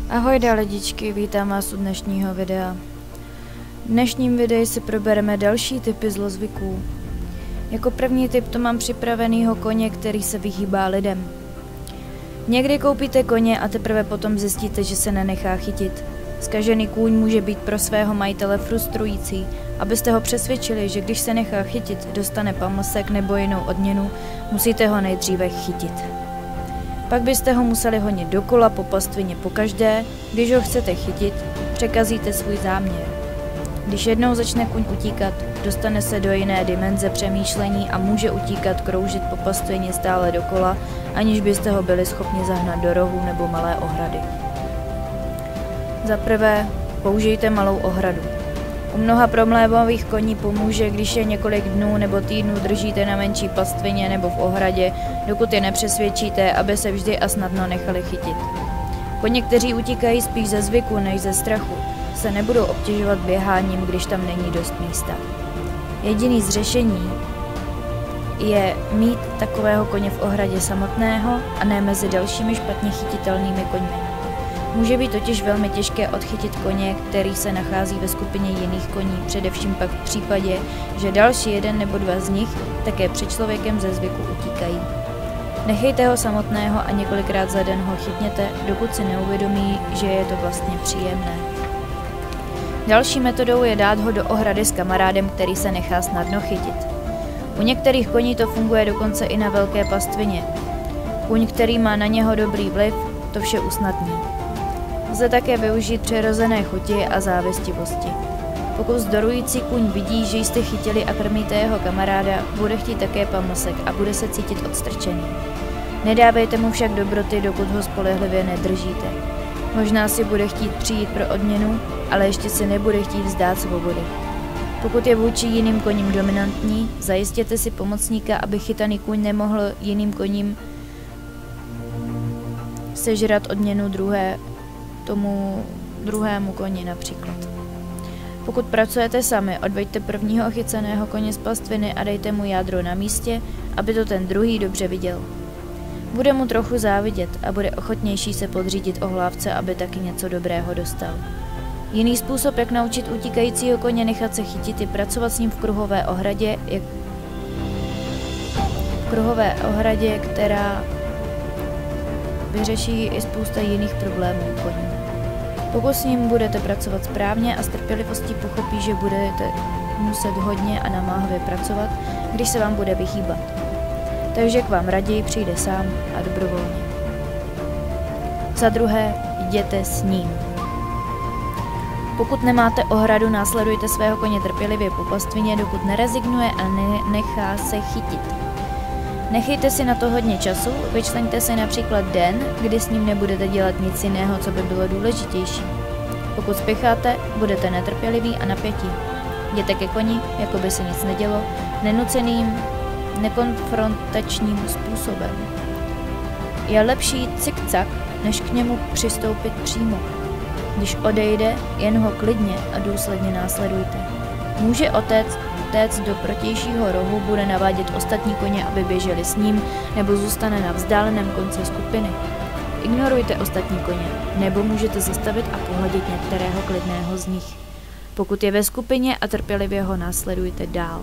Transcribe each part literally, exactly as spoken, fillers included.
Ahoj lidičky, vítám vás u dnešního videa. V dnešním videu si probereme další typy zlozvyků. Jako první typ to mám připravenýho koně, který se vyhýbá lidem. Někdy koupíte koně a teprve potom zjistíte, že se nenechá chytit. Zkažený kůň může být pro svého majitele frustrující. Abyste ho přesvědčili, že když se nechá chytit, dostane pamlsek nebo jinou odměnu, musíte ho nejdříve chytit. Pak byste ho museli honit dokola po pastvině pokaždé, když ho chcete chytit, překazíte svůj záměr. Když jednou začne kuň utíkat, dostane se do jiné dimenze přemýšlení a může utíkat, kroužit po pastvině stále dokola, aniž byste ho byli schopni zahnat do rohu nebo malé ohrady. Za prvé, použijte malou ohradu. U mnoha problémových koní pomůže, když je několik dnů nebo týdnů držíte na menší pastvině nebo v ohradě, dokud je nepřesvědčíte, aby se vždy a snadno nechali chytit. Koně, kteří utíkají spíš ze zvyku než ze strachu, se nebudou obtěžovat běháním, když tam není dost místa. Jediný z řešení je mít takového koně v ohradě samotného a ne mezi dalšími špatně chytitelnými koňmi. Může být totiž velmi těžké odchytit koně, který se nachází ve skupině jiných koní, především pak v případě, že další jeden nebo dva z nich také před člověkem ze zvyku utíkají. Nechejte ho samotného a několikrát za den ho chytněte, dokud si neuvědomí, že je to vlastně příjemné. Další metodou je dát ho do ohrady s kamarádem, který se nechá snadno chytit. U některých koní to funguje dokonce i na velké pastvině. Kuň, který má na něho dobrý vliv, to vše usnadní. Lze také využít přirozené chuti a závistivosti. Pokud vzdorující kuň vidí, že jste chytili a krmíte jeho kamaráda, bude chtít také pamlsek a bude se cítit odstrčený. Nedávejte mu však dobroty, dokud ho spolehlivě nedržíte. Možná si bude chtít přijít pro odměnu, ale ještě si nebude chtít vzdát svobody. Pokud je vůči jiným koním dominantní, zajistěte si pomocníka, aby chytaný kuň nemohl jiným koním sežrat odměnu druhé tomu druhému koni například. Pokud pracujete sami, odveďte prvního chyceného koně z pastviny a dejte mu jádro na místě, aby to ten druhý dobře viděl. Bude mu trochu závidět a bude ochotnější se podřídit ohlávce, aby taky něco dobrého dostal. Jiný způsob, jak naučit utíkajícího koně nechat se chytit, je pracovat s ním v kruhové ohradě, jak v kruhové ohradě, která vyřeší i spousta jiných problémů koní. Pokud s ním budete pracovat správně a s trpělivostí pochopí, že budete muset hodně a namáhavě pracovat, když se vám bude vyhýbat. Takže k vám raději přijde sám a dobrovolně. Za druhé, jděte s ním. Pokud nemáte ohradu, následujte svého koně trpělivě po pastvině, dokud nerezignuje a ne- nechá se chytit. Nechejte si na to hodně času, vyčleňte si například den, kdy s ním nebudete dělat nic jiného, co by bylo důležitější. Pokud spěcháte, budete netrpěliví a napětí. Jděte ke koni, jako by se nic nedělo, nenuceným, nekonfrontačním způsobem. Je lepší cik-cak, než k němu přistoupit přímo. Když odejde, jen ho klidně a důsledně následujte. Může otéct Téct do protějšího rohu, bude navádět ostatní koně, aby běželi s ním, nebo zůstane na vzdáleném konci skupiny. Ignorujte ostatní koně, nebo můžete zastavit a pohladit některého klidného z nich. Pokud je ve skupině a trpělivě ho následujte dál.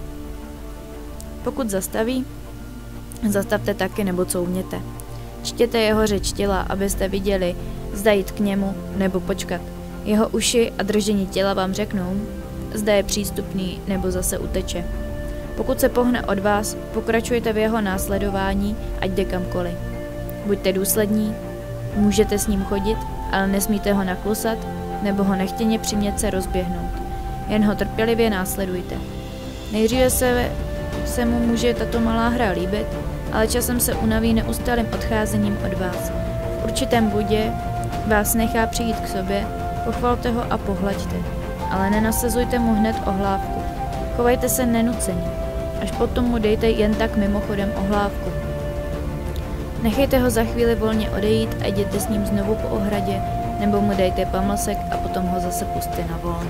Pokud zastaví, zastavte taky nebo couvněte. Čtěte jeho řeč těla, abyste viděli, zda jít k němu nebo počkat. Jeho uši a držení těla vám řeknou, zda je přístupný nebo zase uteče. Pokud se pohne od vás, pokračujte v jeho následování, ať jde kamkoliv. Buďte důslední, můžete s ním chodit, ale nesmíte ho naklusat nebo ho nechtěně přimět se rozběhnout. Jen ho trpělivě následujte. Nejdříve se, se mu může tato malá hra líbit, ale časem se unaví neustálým odcházením od vás. V určitém bodě vás nechá přijít k sobě, pochvalte ho a pohlaďte. Ale nenasazujte mu hned ohlávku. Chovejte se nenuceně. Až potom mu dejte jen tak mimochodem ohlávku. Nechejte ho za chvíli volně odejít a jděte s ním znovu po ohradě, nebo mu dejte pamlsek a potom ho zase pusťte na volno.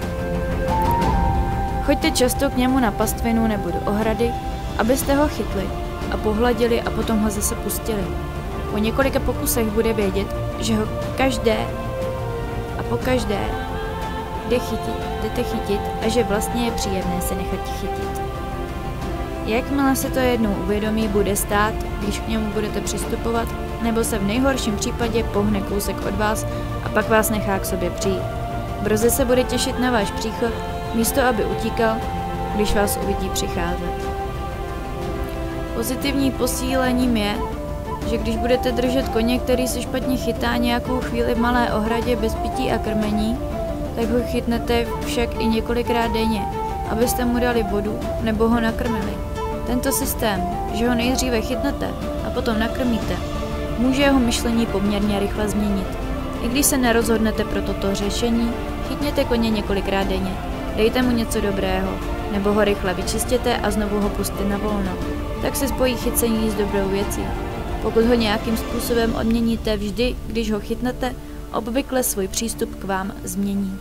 Choďte často k němu na pastvinu nebo do ohrady, abyste ho chytli a pohladili a potom ho zase pustili. Po několika pokusech bude vědět, že ho každé a po každé jde chytit, jdete chytit a že vlastně je příjemné se nechat chytit. Jakmile se to jednou uvědomí, bude stát, když k němu budete přistupovat, nebo se v nejhorším případě pohne kousek od vás a pak vás nechá k sobě přijít. Brzy se bude těšit na váš příchod, místo aby utíkal, když vás uvidí přicházet. Pozitivní posílením je, že když budete držet koně, který se špatně chytá nějakou chvíli v malé ohradě bez pití a krmení, tak ho chytnete však i několikrát denně, abyste mu dali vodu nebo ho nakrmili. Tento systém, že ho nejdříve chytnete a potom nakrmíte, může jeho myšlení poměrně rychle změnit. I když se nerozhodnete pro toto řešení, chytněte koně několikrát denně, dejte mu něco dobrého, nebo ho rychle vyčistěte a znovu ho pusťte na volno. Tak se spojí chycení s dobrou věcí. Pokud ho nějakým způsobem odměníte vždy, když ho chytnete, obvykle svůj přístup k vám změní.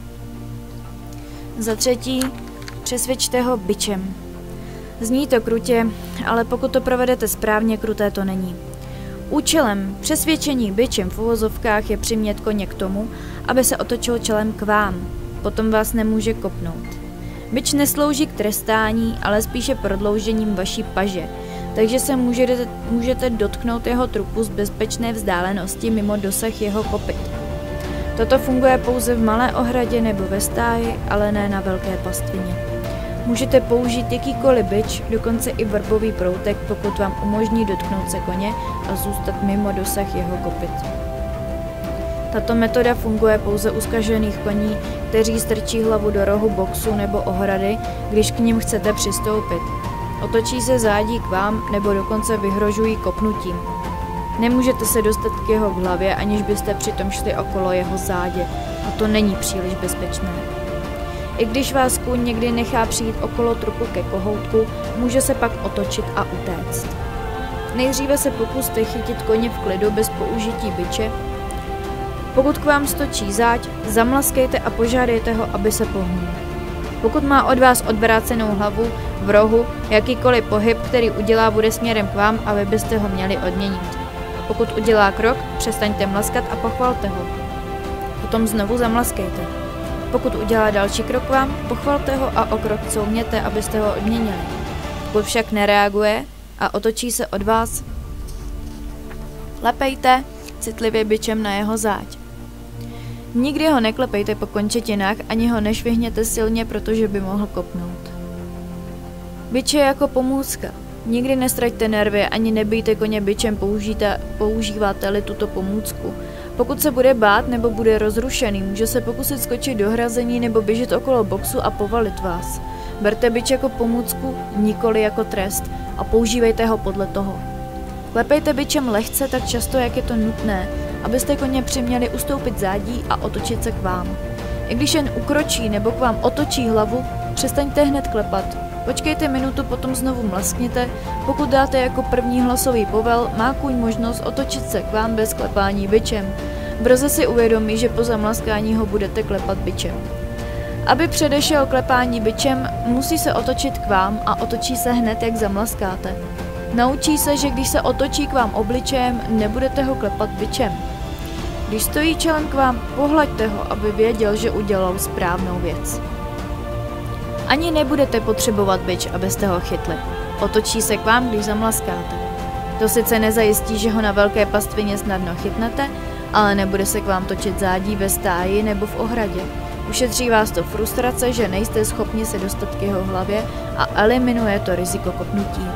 Za třetí, přesvědčte ho bičem. Zní to krutě, ale pokud to provedete správně, kruté to není. Účelem přesvědčení bičem v uvozovkách je přimět koně k tomu, aby se otočil čelem k vám. Potom vás nemůže kopnout. Bič neslouží k trestání, ale spíše prodloužením vaší paže, takže se můžete, můžete dotknout jeho trupu z bezpečné vzdálenosti mimo dosah jeho kopyt. Toto funguje pouze v malé ohradě nebo ve stáji, ale ne na velké pastvině. Můžete použít jakýkoliv bič, dokonce i vrbový proutek, pokud vám umožní dotknout se koně a zůstat mimo dosah jeho kopyt. Tato metoda funguje pouze u zkažených koní, kteří strčí hlavu do rohu boxu nebo ohrady, když k nim chcete přistoupit. Otočí se zádí k vám nebo dokonce vyhrožují kopnutím. Nemůžete se dostat k jeho hlavě, aniž byste přitom šli okolo jeho zádě, a to není příliš bezpečné. I když vás kůň někdy nechá přijít okolo trupu ke kohoutku, může se pak otočit a utéct. Nejdříve se pokuste chytit koně v klidu bez použití biče. Pokud k vám stočí záď, zamlaskejte a požádejte ho, aby se pohnul. Pokud má od vás odvrácenou hlavu v rohu, jakýkoliv pohyb, který udělá, bude směrem k vám a vy byste ho měli odměnit. Pokud udělá krok, přestaňte mlaskat a pochvalte ho. Potom znovu zamlaskejte. Pokud udělá další krok k vám, pochvalte ho a o krok couvněte, abyste ho odměnili. Pokud však nereaguje a otočí se od vás, klepejte citlivě bičem na jeho záď. Nikdy ho neklepejte po končetinách ani ho nešvihněte silně, protože by mohl kopnout. Bič je jako pomůcka. Nikdy nestraťte nervy ani nebijte koně bičem, používáte-li tuto pomůcku. Pokud se bude bát nebo bude rozrušený, může se pokusit skočit do hrazení nebo běžet okolo boxu a povalit vás. Berte bič jako pomůcku, nikoli jako trest a používejte ho podle toho. Klepejte bičem lehce tak často, jak je to nutné, abyste koně přiměli ustoupit zádí a otočit se k vám. I když jen ukročí nebo k vám otočí hlavu, přestaňte hned klepat. Počkejte minutu, potom znovu mlaskněte. Pokud dáte jako první hlasový povel, má kůň možnost otočit se k vám bez klepání bičem. Brzy si uvědomí, že po zamlaskání ho budete klepat bičem. Aby předešel klepání bičem, musí se otočit k vám a otočí se hned, jak zamlaskáte. Naučí se, že když se otočí k vám obličejem, nebudete ho klepat bičem. Když stojí čelem k vám, pohlaďte ho, aby věděl, že udělal správnou věc. Ani nebudete potřebovat bič, abyste ho chytli. Otočí se k vám, když zamlaskáte. To sice nezajistí, že ho na velké pastvině snadno chytnete, ale nebude se k vám točit zádí ve stáji nebo v ohradě. Ušetří vás to frustrace, že nejste schopni se dostat k jeho hlavě a eliminuje to riziko kopnutí.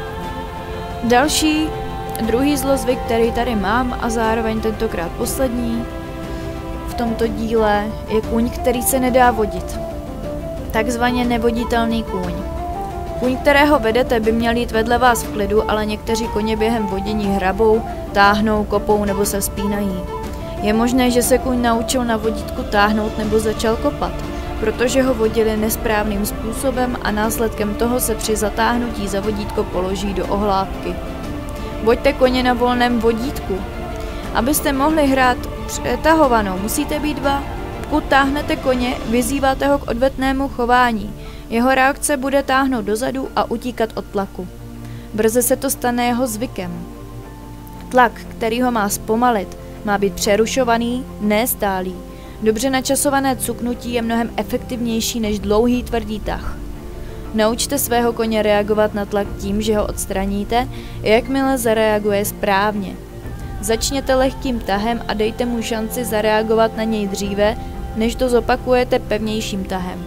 Další, druhý zlozvyk, který tady mám a zároveň tentokrát poslední v tomto díle, je kůň, který se nedá vodit. Takzvaně nevoditelný kůň. Kůň, kterého vedete, by měl jít vedle vás v klidu, ale někteří koně během vodění hrabou, táhnou, kopou nebo se vzpínají. Je možné, že se kůň naučil na vodítku táhnout nebo začal kopat, protože ho vodili nesprávným způsobem a následkem toho se při zatáhnutí za vodítko položí do ohlávky. Voďte koně na volném vodítku. Abyste mohli hrát přetahovanou, musíte být dva. Pokud táhnete koně, vyzýváte ho k odvetnému chování. Jeho reakce bude táhnout dozadu a utíkat od tlaku. Brzy se to stane jeho zvykem. Tlak, který ho má zpomalit, má být přerušovaný, ne stálý. Dobře načasované cuknutí je mnohem efektivnější než dlouhý tvrdý tah. Naučte svého koně reagovat na tlak tím, že ho odstraníte, jakmile zareaguje správně. Začněte lehkým tahem a dejte mu šanci zareagovat na něj dříve, než to zopakujete pevnějším tahem.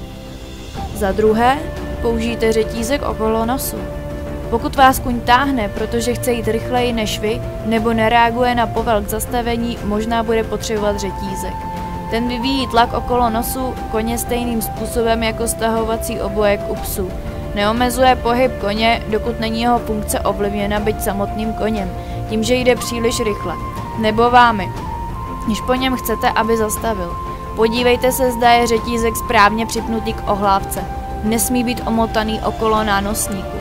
Za druhé, použijte řetízek okolo nosu. Pokud vás kuň táhne, protože chce jít rychleji než vy, nebo nereaguje na povel k zastavení, možná bude potřebovat řetízek. Ten vyvíjí tlak okolo nosu koně stejným způsobem jako stahovací obojek u psů. Neomezuje pohyb koně, dokud není jeho funkce ovlivněna byť samotným koněm, tím, že jde příliš rychle, nebo vámi, když po něm chcete, aby zastavil. Podívejte se, zda je řetízek správně připnutý k ohlávce. Nesmí být omotaný okolo nánosníku.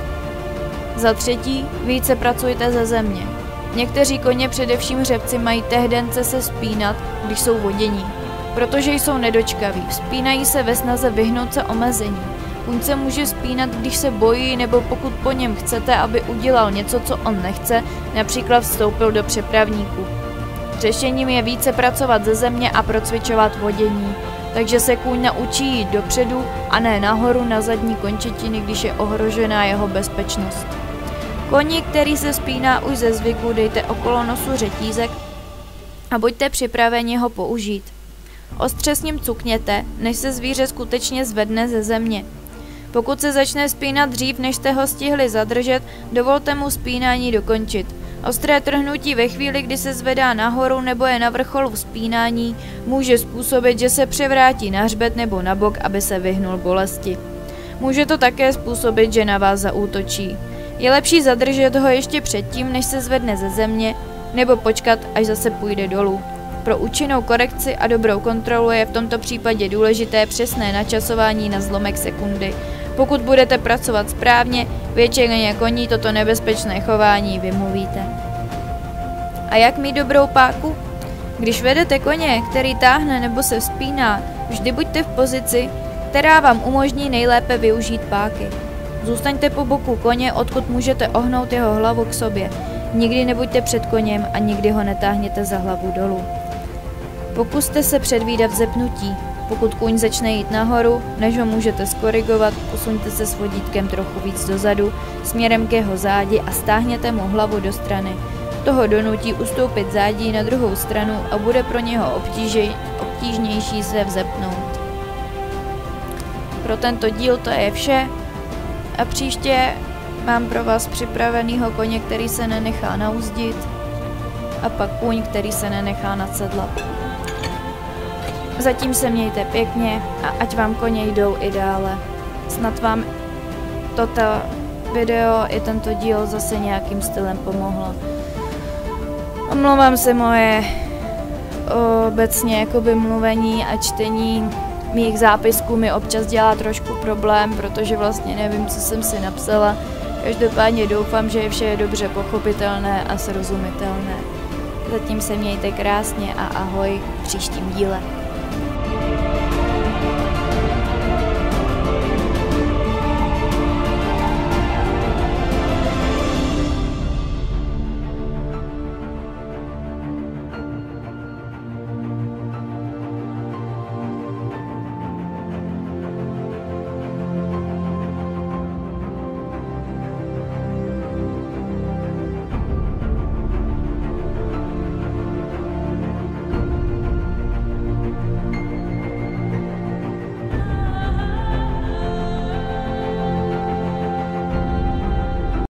Za třetí, více pracujte ze země. Někteří koně, především hřebci, mají tendence se spínat, když jsou vodění, protože jsou nedočkaví. Vzpínají se ve snaze vyhnout se omezení. Kuň se může spínat, když se bojí, nebo pokud po něm chcete, aby udělal něco, co on nechce, například vstoupil do přepravníku. Řešením je více pracovat ze země a procvičovat vodění, takže se kůň naučí jít dopředu a ne nahoru na zadní končetiny, když je ohrožená jeho bezpečnost. Koni, který se spíná už ze zvyku, dejte okolo nosu řetízek a buďte připraveni ho použít. Ostře s ním cukněte, než se zvíře skutečně zvedne ze země. Pokud se začne spínat dřív, než jste ho stihli zadržet, dovolte mu spínání dokončit. Ostré trhnutí ve chvíli, kdy se zvedá nahoru nebo je na vrcholu vzpínání, může způsobit, že se převrátí na hřbet nebo na bok, aby se vyhnul bolesti. Může to také způsobit, že na vás zaútočí. Je lepší zadržet ho ještě předtím, než se zvedne ze země, nebo počkat, až zase půjde dolů. Pro účinnou korekci a dobrou kontrolu je v tomto případě důležité přesné načasování na zlomek sekundy. Pokud budete pracovat správně, většině koní toto nebezpečné chování vymluvíte. A jak mít dobrou páku? Když vedete koně, který táhne nebo se vzpíná, vždy buďte v pozici, která vám umožní nejlépe využít páky. Zůstaňte po boku koně, odkud můžete ohnout jeho hlavu k sobě. Nikdy nebuďte před koněm a nikdy ho netáhněte za hlavu dolů. Pokuste se předvídat vzepnutí. Pokud kůň začne jít nahoru, než ho můžete skorigovat, posuňte se s vodítkem trochu víc dozadu, směrem k jeho zádi a stáhněte mu hlavu do strany. Toho donutí ustoupit zádí na druhou stranu a bude pro něho obtíži, obtížnější se vzepnout. Pro tento díl to je vše a příště mám pro vás připravenýho koně, který se nenechá nauzdit, a pak kůň, který se nenechá nadsedlat. Zatím se mějte pěkně a ať vám koně jdou i dále. Snad vám toto video i tento díl zase nějakým stylem pomohlo. Omlouvám se, moje obecně jakoby mluvení a čtení mých zápisků mi občas dělá trošku problém, protože vlastně nevím, co jsem si napsala. Každopádně doufám, že je vše dobře pochopitelné a srozumitelné. Zatím se mějte krásně a ahoj v příštím díle.